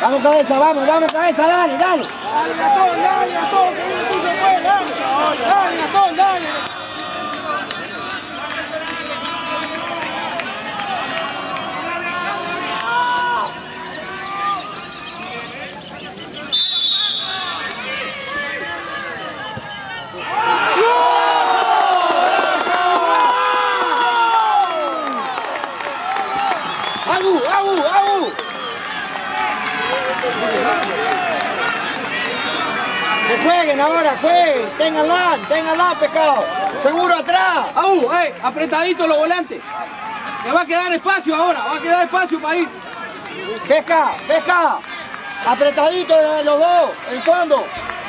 Vamos cabeza, vamos cabeza, dale. Dale, Gastón, que viene tú se puede, dale, Gastón, dale. ¡Agu! Que jueguen ahora, ténganla, pescado. Seguro atrás. Apretadito los volantes. Le va a quedar espacio ahora, para ir. Pesca. Apretadito los dos, el fondo.